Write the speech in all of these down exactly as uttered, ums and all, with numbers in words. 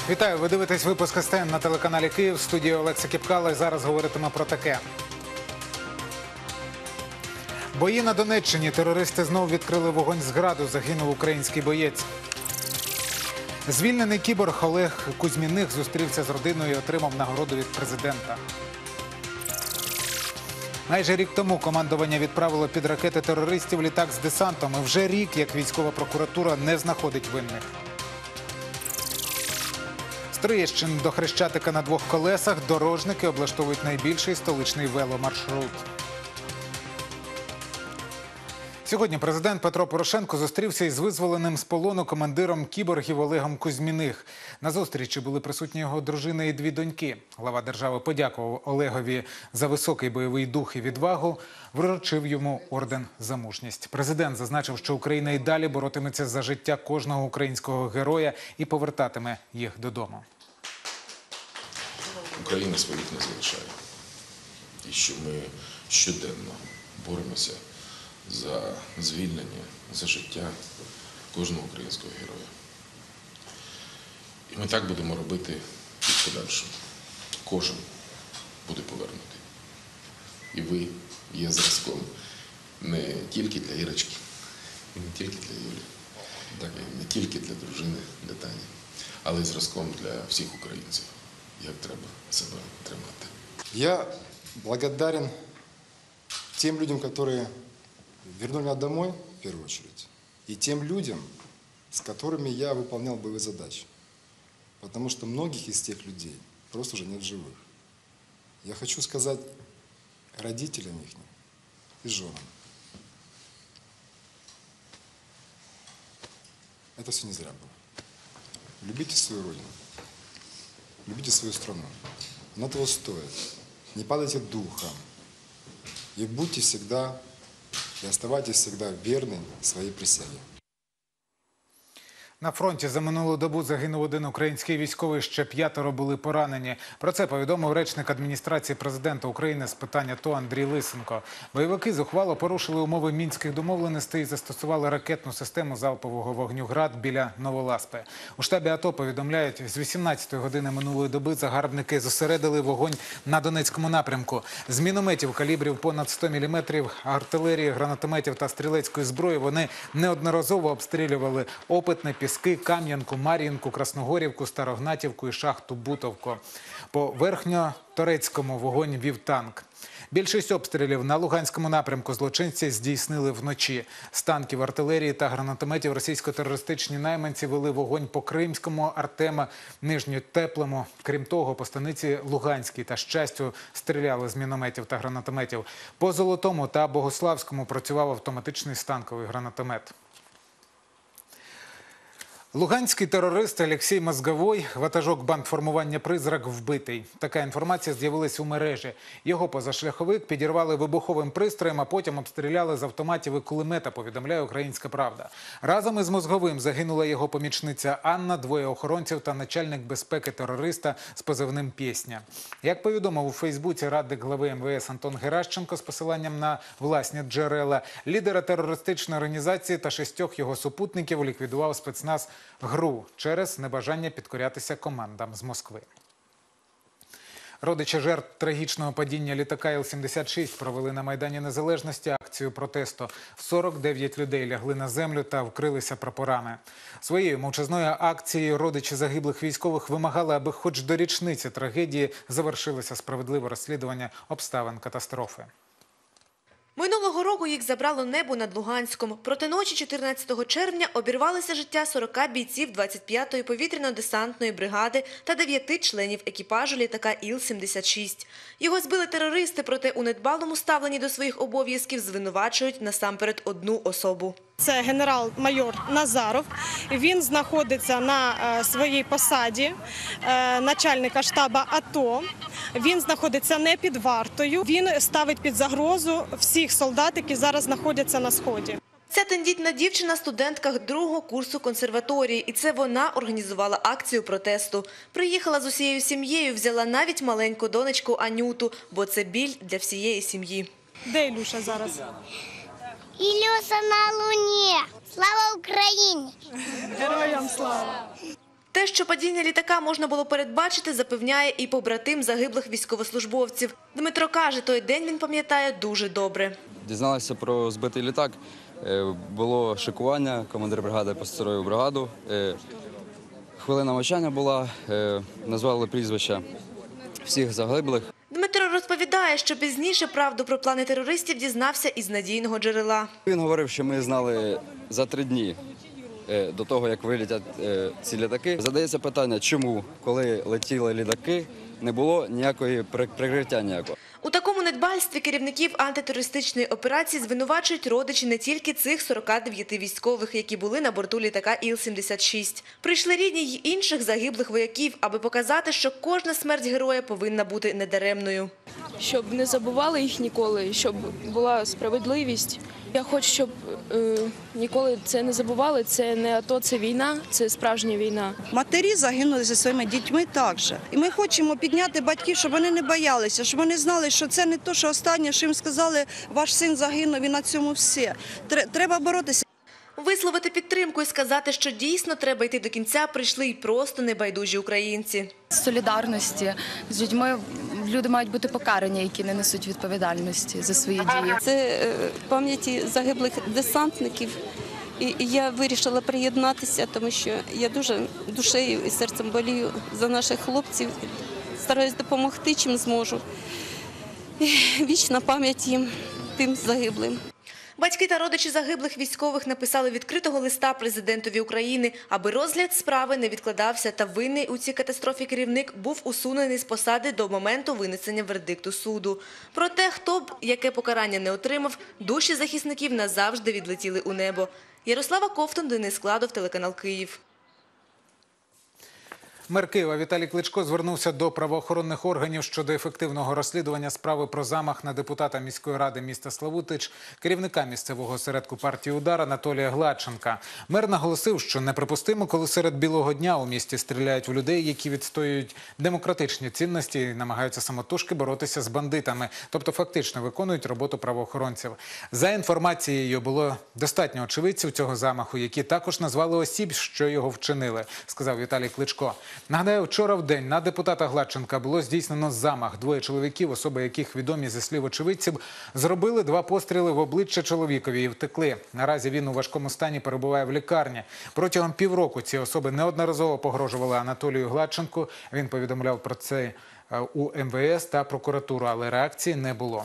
Вітаю, ви дивитесь випуск СТН на телеканалі Київ. В студії Олекса Кіпкала і зараз говоритиме про таке. Бої на Донеччині. Терористи знову відкрили вогонь з граду. Загинув український боєць. Звільнений кіборг Олег Кузьміних зустрівся з родиною і отримав нагороду від президента. Майже рік тому командування відправило під ракети терористів літак з десантом. І вже рік, як військова прокуратура не знаходить винних. З Троєщини до Хрещатика на двох колесах дорожники облаштовують найбільший столичний веломаршрут. Сьогодні президент Петро Порошенко зустрівся із визволеним з полону командиром кіборгів Олегом Кузьміних. На зустрічі були присутні його дружина і дві доньки. Глава держави подякував Олегові за високий бойовий дух і відвагу, вручив йому орден за мужність. Президент зазначив, що Україна і далі боротиметься за життя кожного українського героя і повертатиме їх додому. Україна своїх не залишає. І що ми щоденно боремося за звільнення, за життя кожного українського героя. І ми так будемо робити і в подальшому. Кожен буде повернутий. І ви є зразком не тільки для Ірочки, і не тільки для Юлі, так і не тільки для дружини, для Тані, але й зразком для всіх українців, як треба себе тримати. Я благодарен тем людям, которые вернули меня домой, в первую очередь, и тем людям, с которыми я выполнял боевые задачи. Потому что многих из тех людей просто уже нет в живых. Я хочу сказать родителям их и женам. Это все не зря было. Любите свою родину, любите свою страну. Она того стоит. Не падайте духом. И будьте всегда, и оставайтесь всегда верны своей присяге. На фронті за минулу добу загинув один український військовий, ще п'ятеро були поранені. Про це повідомив речник адміністрації президента України з питань АТО Андрій Лисенко. Бойовики зухвало порушили умови мінських домовленостей і застосували ракетну систему залпового вогню «Град» біля Новоласпи. У штабі АТО повідомляють, з вісімнадцятої години минулої доби загарбники зосередили вогонь на Донецькому напрямку. З мінометів калібрів понад сто міліметрів, артилерії, гранатометів та стрілецької зброї вони неодноразово обстрілювали Опитне, Піски, Кам'янку, Мар'їнку, Красногорівку, Старогнатівку і шахту Бутовку. По Верхньоторецькому вогонь вів танк. Більшість обстрілів на Луганському напрямку злочинці здійснили вночі. З танків, артилерії та гранатометів російсько-терористичні найманці вели вогонь по Кримському, Артема, Нижньотеплому. Крім того, по станиці Луганській та Щастю стріляли з мінометів та гранатометів. По Золотому та Богославському працював автоматичний станковий гранатомет. Луганський терорист Олексій Мозговой, ватажок бандформування «Призрак», вбитий. Така інформація з'явилась у мережі. Його позашляховик підірвали вибуховим пристроєм, а потім обстріляли з автоматів і кулемета, повідомляє «Українська правда». Разом із Мозговим загинула його помічниця Анна, двоє охоронців та начальник безпеки терориста з позивним «Пєсня». Як повідомив у Фейсбуці радник глави ем ве ес Антон Геращенко з посиланням на власні джерела, лідера терористичної організації та шістьох його супутників ліквідував спецназ ГРУ через небажання підкорятися командам з Москви. Родичі жертв трагічного падіння літака Іл сімдесят шість провели на Майдані Незалежності акцію протесту. сорок дев'ять людей лягли на землю та вкрилися прапорами. Своєю мовчазною акцією родичі загиблих військових вимагали, аби хоч до річниці трагедії завершилося справедливе розслідування обставин катастрофи. Минулого року їх забрало небо над Луганськом. Проти ночі чотирнадцятого червня обірвалося життя сорока бійців двадцять п'ятої повітряно-десантної бригади та дев'яти членів екіпажу літака Іл сімдесят шість. Його збили терористи, проте у недбалому ставленні до своїх обов'язків звинувачують насамперед одну особу. Це генерал-майор Назаров. Він знаходиться на своїй посаді начальника штабу АТО. Він знаходиться не під вартою. Він ставить під загрозу всіх солдат, які зараз знаходяться на Сході. Ця тендітна дівчина – студентка другого курсу консерваторії. І це вона організувала акцію протесту. Приїхала з усією сім'єю, взяла навіть маленьку донечку Анюту, бо це біль для всієї сім'ї. Де Ілюша зараз? Ілюша на Луні. Слава Україні! Героям слава! Те, що падіння літака можна було передбачити, запевняє і побратим загиблих військовослужбовців. Дмитро каже, той день він пам'ятає дуже добре. Дізналися про збитий літак, е, було шикування, командир бригади построїв бригаду. Е, Хвилина мовчання була, е, назвали прізвища всіх загиблих. Дмитро розповідає, що пізніше правду про плани терористів дізнався із надійного джерела. Він говорив, що ми знали за три дні е, до того, як вилітять е, ці літаки. Задається питання, чому, коли летіли літаки, не було ніякої при- прикриття ніякого. У такому недбальстві керівників антитерористичної операції звинувачують родичі не тільки цих сорока дев'яти військових, які були на борту літака Іл сімдесят шість. Прийшли рідні й інших загиблих вояків, аби показати, що кожна смерть героя повинна бути недаремною. Щоб не забували їх ніколи, щоб була справедливість. Я хочу, щоб е, ніколи це не забували. Це не АТО, це війна, це справжня війна. Матері загинули зі своїми дітьми також. І ми хочемо підняти батьків, щоб вони не боялися, щоб вони знали, що це не те, що останнє, що їм сказали, ваш син загинув і на цьому все. Треба боротися. Висловити підтримку і сказати, що дійсно треба йти до кінця, прийшли й просто небайдужі українці. Солідарності з людьми люди мають бути покарані, які не несуть відповідальності за свої дії. Це е, пам'яті загиблих десантників. І я вирішила приєднатися, тому що я дуже душею і серцем болію за наших хлопців. Стараюсь допомогти, чим зможу. І вічна пам'ять їм, тим загиблим. Батьки та родичі загиблих військових написали відкритого листа президентові України, аби розгляд справи не відкладався та винний у цій катастрофі керівник був усунений з посади до моменту винесення вердикту суду. Проте, хто б яке покарання не отримав, душі захисників назавжди відлетіли у небо. Ярослава Ковтун, Денис Складов, телеканал Київ. Мер Києва Віталій Кличко звернувся до правоохоронних органів щодо ефективного розслідування справи про замах на депутата міської ради міста Славутич, керівника місцевого осередку партії «Удар» Анатолія Гладченка. Мер наголосив, що неприпустимо, коли серед білого дня у місті стріляють в людей, які відстоюють демократичні цінності і намагаються самотужки боротися з бандитами, тобто фактично виконують роботу правоохоронців. За інформацією, було достатньо очевидців цього замаху, які також назвали осіб, що його вчинили, сказав Віталій Кличко. Нагадаю, вчора в день на депутата Гладченка було здійснено замах. Двоє чоловіків, особи яких відомі зі слів очевидців, зробили два постріли в обличчя чоловікові і втекли. Наразі він у важкому стані перебуває в лікарні. Протягом півроку ці особи неодноразово погрожували Анатолію Гладченку. Він повідомляв про це у ем ве ес та прокуратуру, але реакції не було.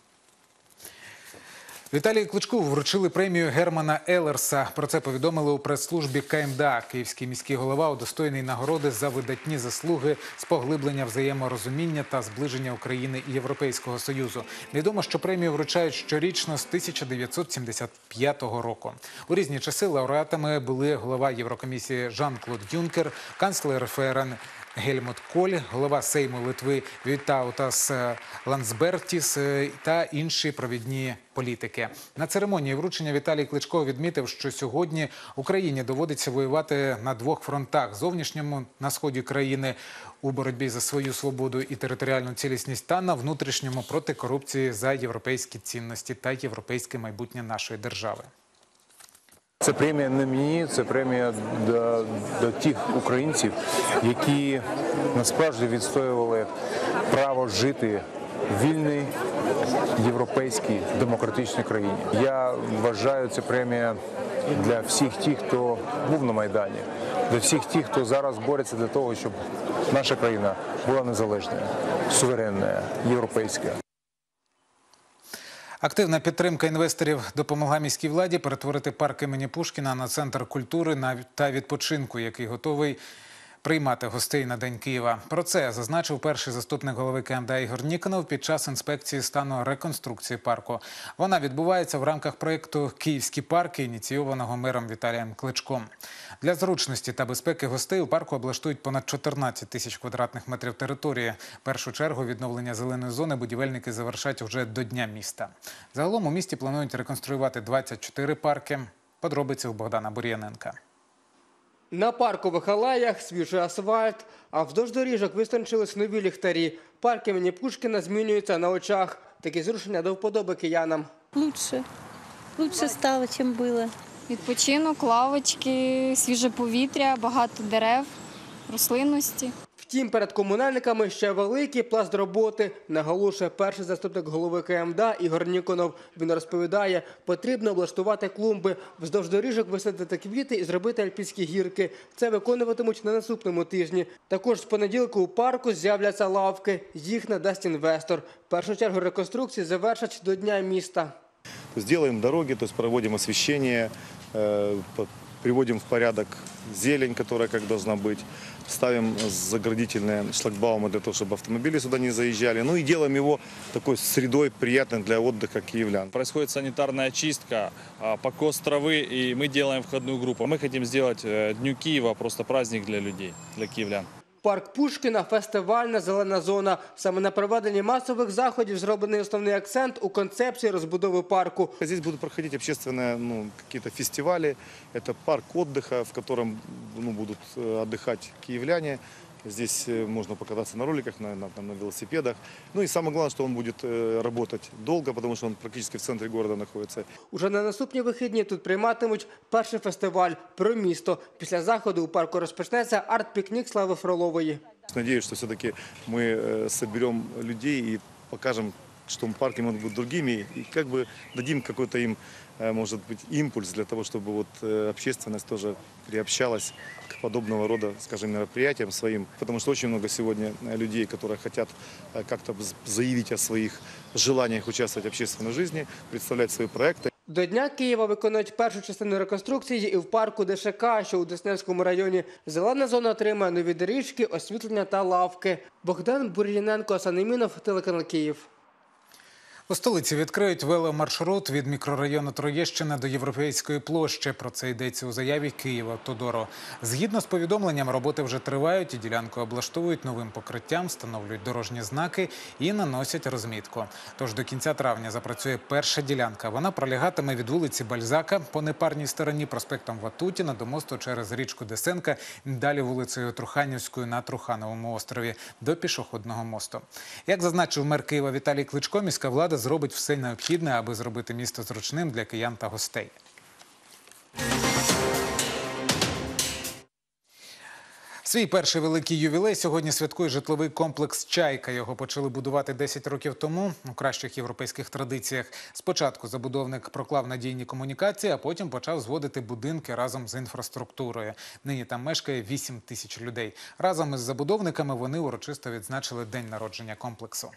Віталію Кличку вручили премію Германа Елерса. Про це повідомили у прес-службі ка ем де а. Київський міський голова удостоєний нагороди за видатні заслуги з поглиблення взаєморозуміння та зближення України і Європейського Союзу. Відомо, що премію вручають щорічно з тисяча дев'ятсот сімдесят п'ятого року. У різні часи лауреатами були голова Єврокомісії Жан-Клод Юнкер, канцлер ФРН Гельмут Коль, голова Сейму Литви Вітаутас Ландсбертіс та інші провідні політики. На церемонії вручення Віталій Кличко відмітив, що сьогодні Україні доводиться воювати на двох фронтах – зовнішньому на сході країни у боротьбі за свою свободу і територіальну цілісність та на внутрішньому проти корупції за європейські цінності та європейське майбутнє нашої держави. Це премія не мені, це премія до, до тих українців, які насправді відстоювали право жити в вільній, європейській, демократичній країні. Я вважаю, це премія для всіх тих, хто був на Майдані, для всіх тих, хто зараз бореться для того, щоб наша країна була незалежною, суверенною, європейською. Активна підтримка інвесторів допомогла міській владі перетворити парк імені Пушкіна на центр культури та відпочинку, який готовий приймати гостей на День Києва. Про це зазначив перший заступник голови ка ем де а Ігор Ніконов під час інспекції стану реконструкції парку. Вона відбувається в рамках проєкту «Київські парки», ініційованого мером Віталієм Кличком. Для зручності та безпеки гостей у парку облаштують понад чотирнадцять тисяч квадратних метрів території. В першу чергу відновлення зеленої зони будівельники завершать вже до Дня міста. Загалом у місті планують реконструювати двадцять чотири парки. Подробиці у Богдана Бур'яненка. На паркових алеях свіжий асфальт, а вздовж доріжок вистанчились нові ліхтарі. Парк імені Пушкіна змінюється на очах. Такі зрушення до вподоби киянам. Лучше. Лучше стало, ніж було. Відпочинок, лавочки, свіже повітря, багато дерев. рослинності. Втім, перед комунальниками ще великий пласт роботи, наголошує перший заступник голови Ка Ем Да Ігор Ніконов. Він розповідає, потрібно облаштувати клумби, вздовж доріжок висадити квіти і зробити альпійські гірки. Це виконуватимуть на наступному тижні. Також з понеділка у парку з'являться лавки. Їх надасть інвестор. В першу чергу реконструкції завершать до Дня міста. Сделаем дороги, то есть проводим освещение, э, приводим в порядок зелень, которая как должна быть, ставим заградительные шлагбаумы для того, чтобы автомобили сюда не заезжали. Ну и делаем его такой средой, приятной для отдыха киевлян. Происходит санитарная чистка, покос травы, и мы делаем входную группу. Мы хотим сделать Дню Киева просто праздник для людей, для киевлян. Парк Пушкіна – фестивальна зелена зона. Саме на проведенні масових заходів зроблений основний акцент у концепції розбудови парку. Здесь будут проходить общественные ну, какие-то фестивали. Это парк отдыха, в котором ну, будут отдыхать киевляне. Здесь можно покататься на роликах, на, на, на велосипедах. Ну и самое главное, что он будет э, работать долго, потому что он практически в центре города находится. Уже на наступні вихідні тут прийматимуть перший фестиваль про місто. Після заходу у парку розпочнеться арт-пікнік Слави Фролової. Надеюсь, что все-таки мы э, соберем людей и покажем, что парки могут быть другими, и как бы дадим какой-то им, может быть, импульс для того, чтобы вот общественность тоже приобщалась к подобного рода, скажем, мероприятиям своим. Потому что очень много сегодня людей, которые хотят как-то заявить о своих желаниях участвовать в общественной жизни, представлять свои проекты. До Дня Києва виконують першу частину реконструкції і в парку Де Ше Ка, що у Деснянському районі. Зелена зона отримає нові доріжки, освітлення та лавки. Богдан Бур'яненко, Санемінов, телеканал Київ. У столиці відкриють веломаршрут від мікрорайону Троєщина до Європейської площі. Про це йдеться у заяві «Київавтодору». Згідно з повідомленням, роботи вже тривають, і ділянку облаштовують новим покриттям, встановлюють дорожні знаки і наносять розмітку. Тож до кінця травня запрацює перша ділянка. Вона пролягатиме від вулиці Бальзака по непарній стороні, проспектом Ватутіна до мосту через річку Десенка, далі вулицею Труханівською на Трухановому острові до пішохідного мосту. Як зазначив мер Києва Віталій Кличко, міська влада зробить все необхідне, аби зробити місто зручним для киян та гостей. Свій перший великий ювілей сьогодні святкує житловий комплекс «Чайка». Його почали будувати десять років тому у кращих європейських традиціях. Спочатку забудовник проклав надійні комунікації, а потім почав зводити будинки разом з інфраструктурою. Нині там мешкає вісім тисяч людей. Разом із забудовниками вони урочисто відзначили день народження комплексу.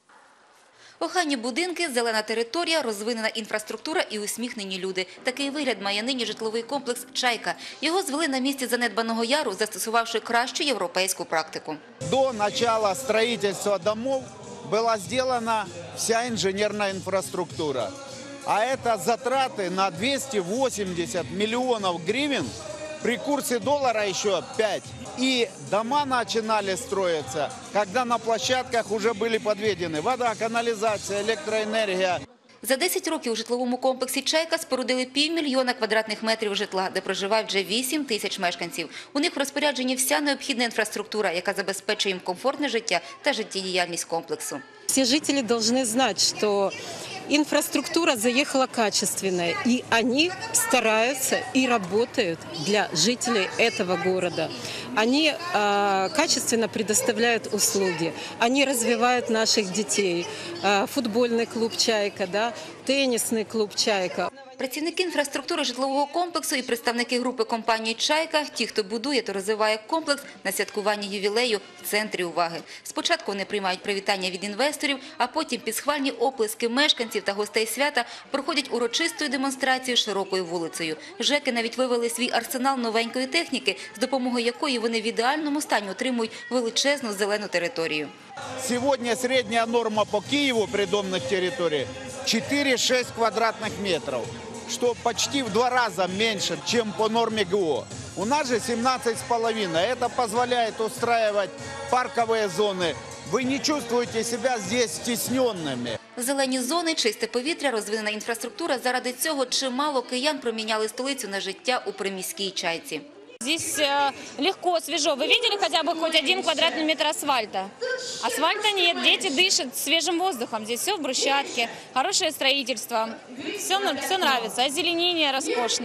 Охайні будинки, зелена територія, розвинена інфраструктура і усміхнені люди. Такий вигляд має нині житловий комплекс «Чайка». Його звели на місці занедбаного яру, застосувавши кращу європейську практику. До начала строительства домов была сделана вся инженерная инфраструктура. А это затраты на двести восемьдесят миллионов гривен, при курсе доллара еще пять. И дома начинали строиться, когда на площадках уже были подведены вода, канализация, электроэнергия. За десять років у житловому комплексі «Чайка» спорудили півмільйона квадратних метрів житла, де проживають вже вісім тисяч мешканців. У них в розпорядженні вся необхідна інфраструктура, яка забезпечує їм комфортне життя та життєдіяльність комплексу. Всі жителі повинні знати, що инфраструктура заехала качественная, и они стараются и работают для жителей этого города. Они э, качественно предоставляют услуги, они развивают наших детей. Э, футбольный клуб «Чайка», да, теннисный клуб «Чайка». Працівники інфраструктури житлового комплексу і представники групи компанії «Чайка», ті, хто будує та розвиває комплекс, на святкуванні ювілею в центрі уваги. Спочатку вони приймають привітання від інвесторів, а потім під схвальні оплески мешканців та гостей свята проходять урочистою демонстрацією широкою вулицею. ЖЕКи навіть вивели свій арсенал новенької техніки, з допомогою якої вони в ідеальному стані отримують величезну зелену територію. Сьогодні середня норма по Києву придомних територій чотири-шість квадратних метрів, что почти в два раза меньше, чем по норме Г О. У нас же семнадцать с половиной. Это позволяет устраивать парковые зоны. Вы не чувствуете себя здесь стесненными. Зелені зони, чисте повітря, розвинена інфраструктура. Заради цього чимало киян проміняли столицю на життя у приміській «Чайці». Здесь легко, свежо. Вы видели хотя бы хоть один квадратный метр асфальта? Асфальта нет, дети дышат свежим воздухом. Здесь все в брусчатке, хорошее строительство. Все, все нравится, озеленение роскошное.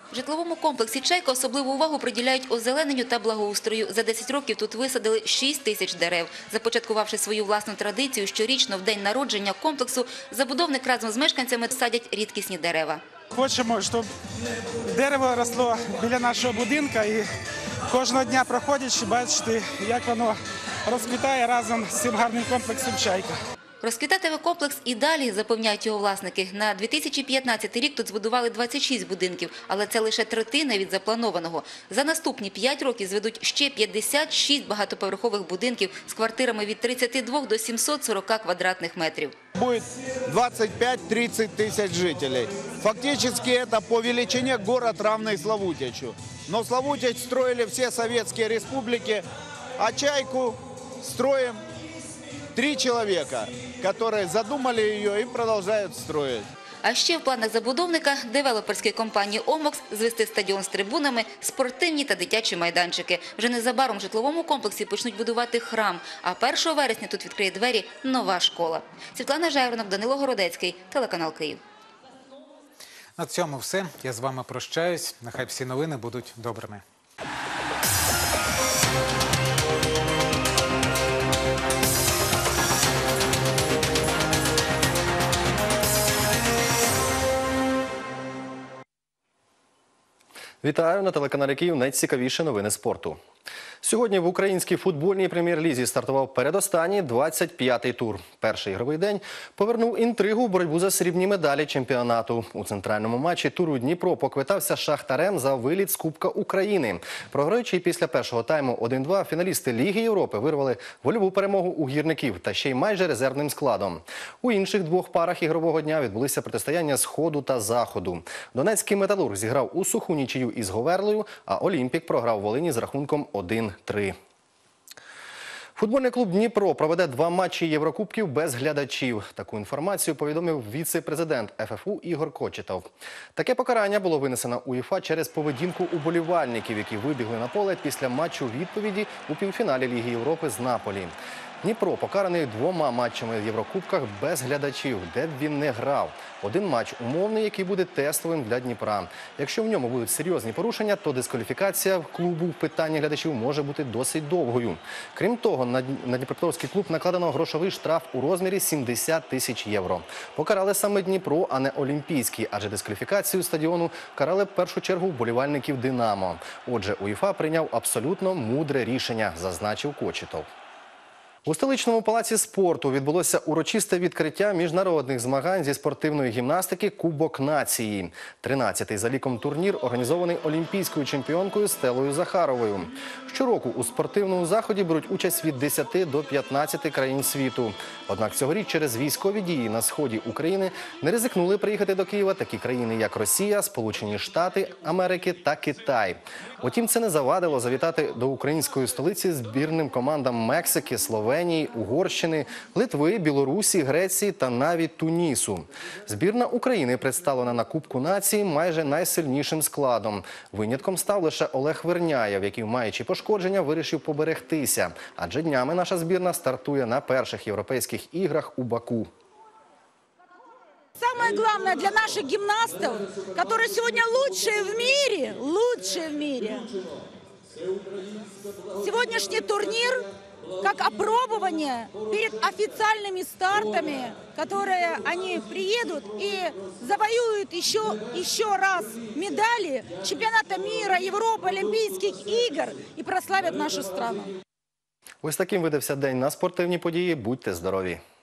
В житловому комплексі «Чайка» особливу увагу приділяють озелененню та благоустрою. За десять років тут висадили шість тисяч дерев. Започаткувавши свою власну традицію, щорічно в день народження комплексу забудовник разом з мешканцями садять рідкісні дерева. Хочемо, щоб дерево росло біля нашого будинку і кожного дня проходячи, бачити, як воно розквітає разом з цим гарним комплексом «Чайка». Розквітатиме комплекс і далі, запевняють його власники. На дві тисячі п'ятнадцятий рік тут збудували двадцять шість будинків, але це лише третина від запланованого. За наступні п'ять років зведуть ще п'ятдесят шість багатоповерхових будинків з квартирами від тридцяти двох до сімсот сорока квадратних метрів. Будет двадцать пять — тридцать тысяч жителей. Фактически это по величине город, равный Славутичу. Но Славутич строили все советские республики, а «Чайку» строим три человека, которые задумали ее и продолжают строить. А ще в планах забудовника девелоперської компанії «Омокс» звести стадіон з трибунами, спортивні та дитячі майданчики. Вже незабаром в житловому комплексі почнуть будувати храм, а першого вересня тут відкриє двері нова школа. Світлана Жайворонок, Данило Городецький, телеканал «Київ». На цьому все. Я з вами прощаюсь. Нехай всі новини будуть добрими. Вітаю на телеканалі Київ. Найцікавіші новини спорту. Сьогодні в українській футбольній прем'єр-лізі стартував передостанній двадцять п'ятий тур. Перший ігровий день повернув інтригу в боротьбу за срібні медалі чемпіонату. У центральному матчі туру Дніпро поквитався з Шахтарем за виліт з Кубка України. Програючи після першого тайму один-два, фіналісти Ліги Європи вирвали вольову перемогу у гірників та ще й майже резервним складом. У інших двох парах ігрового дня відбулися протистояння Сходу та Заходу. Донецький «Металург» зіграв у суху нічию із Говерлою, а «Олімпік» програв Волині з рахунком один-три. Футбольний клуб «Дніпро» проведе два матчі Єврокубків без глядачів. Таку інформацію повідомив віце-президент еф еф у Ігор Кочетов. Таке покарання було винесено УЄФА через поведінку уболівальників, які вибігли на поле після матчу відповіді у півфіналі Ліги Європи з Наполі. Дніпро покараний двома матчами в Єврокубках без глядачів, де б він не грав. Один матч умовний, який буде тестовим для Дніпра. Якщо в ньому будуть серйозні порушення, то дискваліфікація клубу в питанні глядачів може бути досить довгою. Крім того, на Дніпропетровський клуб накладено грошовий штраф у розмірі сімдесят тисяч євро. Покарали саме Дніпро, а не Олімпійський, адже дискваліфікацію стадіону карали в першу чергу вболівальників «Динамо». Отже, УЄФА прийняв абсолютно мудре рішення, зазначив Кочетов. У столичному палаці спорту відбулося урочисте відкриття міжнародних змагань зі спортивної гімнастики «Кубок нації». тринадцятий за ліком турнір організований олімпійською чемпіонкою Стелою Захаровою. Щороку у спортивному заході беруть участь від десяти до п'ятнадцяти країн світу. Однак цьогоріч через військові дії на сході України не ризикнули приїхати до Києва такі країни, як Росія, Сполучені Штати Америки та Китай. Утім, це не завадило завітати до української столиці збірним командам Мексики, Словенії, Угорщини, Литви, Білорусі, Греції та навіть Тунісу. Збірна України представлена на Кубку нації майже найсильнішим складом. Винятком став лише Олег Верняєв, який, маючи пошкодження, вирішив поберегтися. Адже днями наша збірна стартує на перших європейських іграх у Баку. Самое главное для наших гимнастов, которые сегодня лучшие в мире, лучшие в мире. Сегодняшний турнир как опробование перед официальными стартами, которые они приедут и завоюют еще, еще раз медали чемпионата мира, Европы, Олимпийских игр и прославят нашу страну. Ось таким видався день на спортивні події. Будьте здорові!